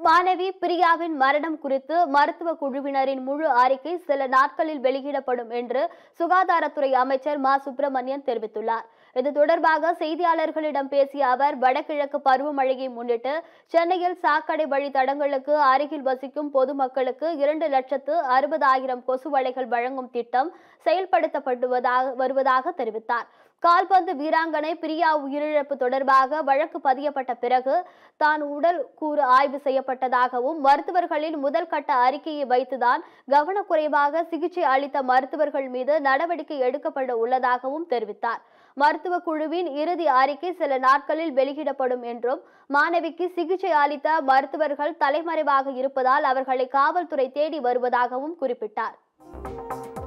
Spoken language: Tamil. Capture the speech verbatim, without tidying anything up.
மாணவி பிரியாவின் மரணம் குறித்து மருத்துவ குழுவினரின் முழு அறிக்கை சில நாட்களில் வெளியிடப்படும் என்று சுகாதாரத்துறை அமைச்சர் மா சுப்பிரமணியன் தெரிவித்துள்ளார். இது தொடர்பாக செய்தியாளர்களிடம் பேசிய அவர், வடகிழக்கு பருவமழையை முன்னிட்டு சென்னையில் சாக்கடை வழி தடங்களுக்கு அருகில் வசிக்கும் பொதுமக்களுக்கு இரண்டு லட்சத்து அறுபதாயிரம் கொசு வலைகள் வழங்கும் திட்டம் செயல்படுத்தப்பட்டு வருவதாக தெரிவித்தார். கால்பந்து வீராங்கனை பிரியா உயிரிழப்பு தொடர்பாக வழக்கு பதியப்பட்ட பிறகு தான் உடல் கூறு ஆய்வு செய்யப்பட்டதாகவும், மருத்துவர்களின் முதல் கட்ட அறிக்கையை வைத்துதான் கவனக்குறைவாக சிகிச்சை அளித்த மருத்துவர்கள் மீது நடவடிக்கை எடுக்கப்பட உள்ளதாகவும் தெரிவித்தார். மருத்துவ குழுவின் இறுதி அறிக்கை சில நாட்களில் வெளியிடப்படும் என்றும், மாணவிக்கு சிகிச்சை அளித்த மருத்துவர்கள் தலைமறைவாக இருப்பதால் அவர்களை காவல்துறை தேடி வருவதாகவும் குறிப்பிட்டார்.